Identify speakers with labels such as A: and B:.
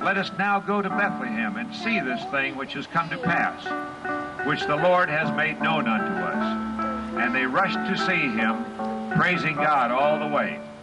A: Let us now go to Bethlehem and see this thing which has come to pass, which the Lord has made known unto us. And they rushed to see him, praising God all the way.